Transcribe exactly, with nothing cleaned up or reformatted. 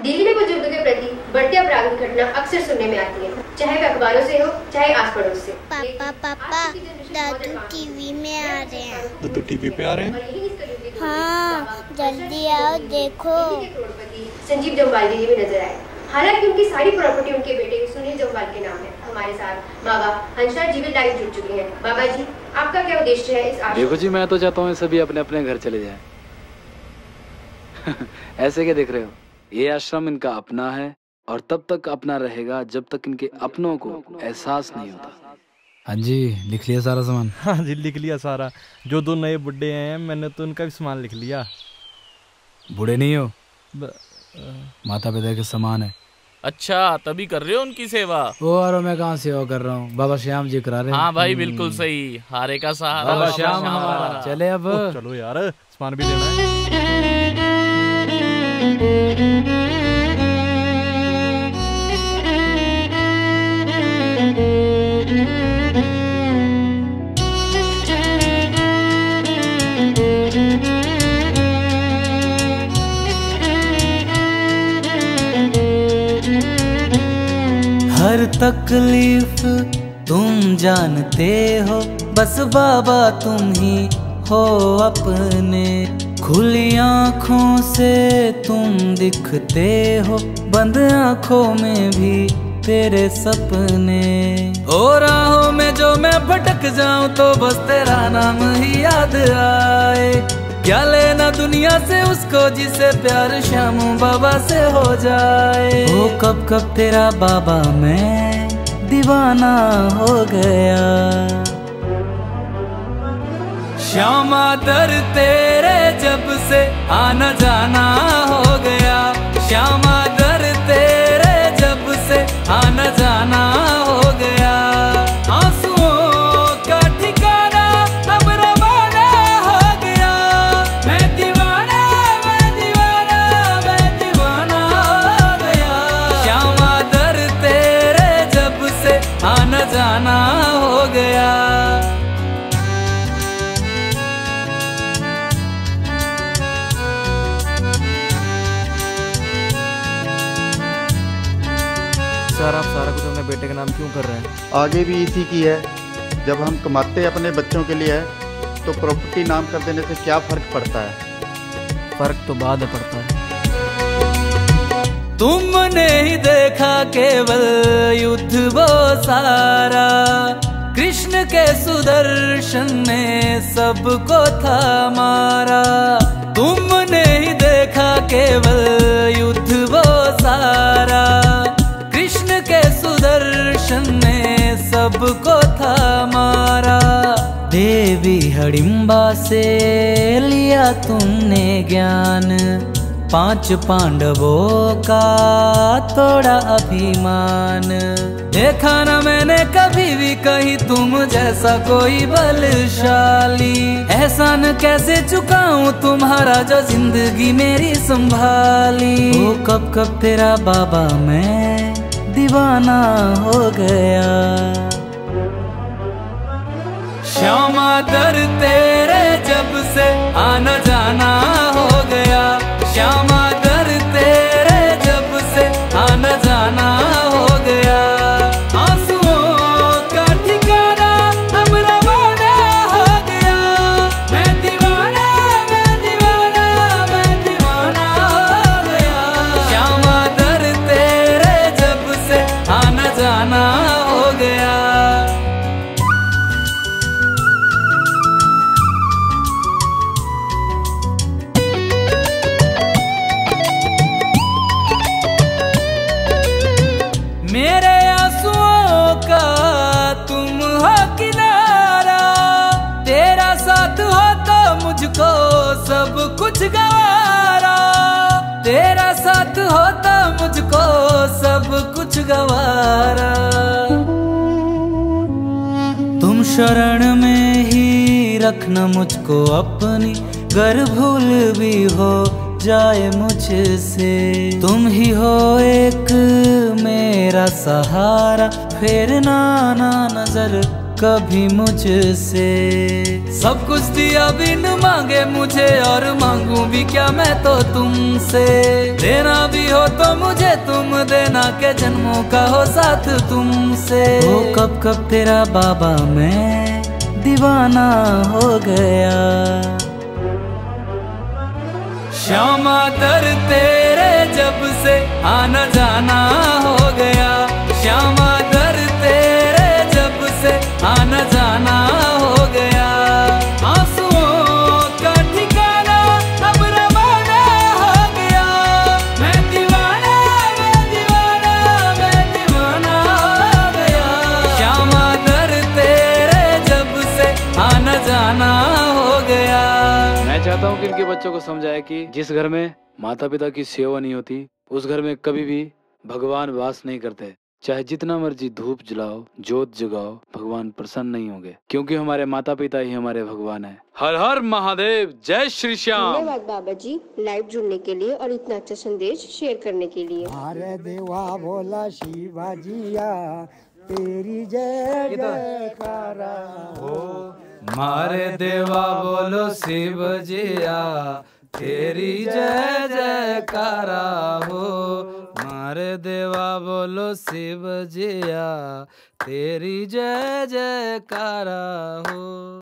दिल्ली में बुजुर्गों के प्रति बढ़ती अपराध की घटना अक्सर सुनने में आती है, चाहे वे अखबारों से हो चाहे आस पड़ोस से। पापा पापा दादू टीवी में आ रहे हैं। दादू टीवी पे आ रहे हैं? हाँ जल्दी आओ देखो। संजीव जम्वाल जी भी नजर आए। हालांकि उनकी सारी प्रॉपर्टी उनके बेटे सुनील जम्वाल के नाम है। हमारे साथ बाबा हंसराज जी भी लाइव जुड़ चुके हैं। बाबा जी, आपका क्या उद्देश्य है इस आश्रम? देखो जी, मैं तो चाहता हूँ सभी अपने अपने घर चले जाएं। ऐसे क्या देख रहे हो? ये आश्रम इनका अपना है और तब तक अपना रहेगा जब तक इनके अपनों को एहसास नहीं होता। हाँ जी, लिख लिया सारा सामान? हाँ जी, लिख लिया सारा। जो दो नए बुड्ढे हैं मैंने तो उनका भी सामान लिख लिया। बूढ़े नहीं हो, ब... माता पिता के समान है। अच्छा, तभी कर रहे हो उनकी सेवा? ओ यार, मैं कहाँ सेवा कर रहा हूँ, बाबा श्याम जी करा रहे हैं। हाँ भाई, बिल्कुल सही। हारे का सहारा बाबा श्याम हमारा। चले अब। चलो यार, सामान भी देना है। हर तकलीफ तुम जानते हो, बस बाबा तुम ही हो अपने। खुली आँखों से तुम दिखते हो, बंद आँखों में भी तेरे सपने। ओ राहों में जो मैं भटक जाऊं तो बस तेरा नाम ही याद आए। क्या लेना दुनिया से उसको जिसे प्यार श्याम बाबा से हो जाए। ओ कब कब तेरा बाबा मैं दीवाना हो गया। श्यामा दर तेरे जब से आना जाना हो गया। श्यामा दर तेरे जब से आना जाना हो गया। आंसुओं का ठिकाना अब रवाना हो गया। मैं दीवाना मैं दीवाना मैं दीवाना हो गया। श्यामा दर तेरे जब से आना जाना हो गया। सर, आप सारा कुछ अपने बेटे के नाम क्यों कर रहे हैं? आगे भी इसी की है। जब हम कमाते अपने बच्चों के लिए है तो प्रॉपर्टी नाम कर देने से क्या फर्क पड़ता है? फर्क तो बाद में पड़ता है। तुमने ही देखा केवल युद्ध वो सारा। कृष्ण के सुदर्शन ने सबको था मारा। तुमने ही देखा केवल युद्ध वो सारा। कृष्ण के सुदर्शन ने सबको था मारा। देवी हडिम्बा से लिया तुमने ज्ञान। पांच पांडवों का तोड़ा अभिमान। देखा न मैंने कभी भी कहीं तुम जैसा कोई बलशाली। एहसान कैसे चुकाऊं तुम्हारा जो जिंदगी मेरी संभाली। ओ कब कब तेरा बाबा मैं दीवाना हो गया। श्यामा दर तेरे जब से आना जाना हो गया। श्यामा दर तेरे जब से आना जाना हो गया। आंसुओं का ठिकाना अब रवाना हो गया। मैं दीवाना मैं दीवाना मैं दीवाना हो गया। श्यामा दर तेरे जब से आना जाना हो गया। मेरे आंसुओं का तुम हो किनारा। तेरा साथ हो तो मुझको सब कुछ गवारा। तेरा साथ हो तो मुझको सब कुछ गवारा। तुम शरण में ही रखना मुझको अपनी। गर भूल भी हो जाए मुझसे। तुम ही हो एक मेरा सहारा। फेर ना ना नजर कभी मुझसे। सब कुछ दिया बिन मांगे मुझे और मांगू भी क्या मैं तो तुमसे। देना भी हो हो तो मुझे तुम देना के जन्मों का हो साथ तुमसे। हो कब कब तेरा बाबा मैं दीवाना हो गया। श्यामा दर तेरे जब से आना जाना हो गया। श्यामा दर तेरे जब से आना जाना हो गया। आंसुओं का ठिकाना अब रवाना हो गया। मैं दीवाना मैं दीवाना मैं दीवाना हो गया। श्यामा दर तेरे जब से आना जाना हो गया। मैं चाहता हूँ कि इनके बच्चों को समझाए कि जिस घर में माता पिता की सेवा नहीं होती उस घर में कभी भी भगवान वास नहीं करते। चाहे जितना मर्जी धूप जलाओ जोत जगाओ भगवान प्रसन्न नहीं होंगे, क्योंकि हमारे माता पिता ही हमारे भगवान हैं। हर हर महादेव, जय श्री श्याम। धन्यवाद बाबा जी लाइव जुड़ने के लिए और इतना अच्छा संदेश शेयर करने के लिए। हरे देवा बोला शिवाजिया तेरी जय जयकारा हो। मारे देवा बोलो शिव जिया तेरी जय जयकारा हो। मारे देवा बोलो शिव जिया तेरी जय जयकारा हो।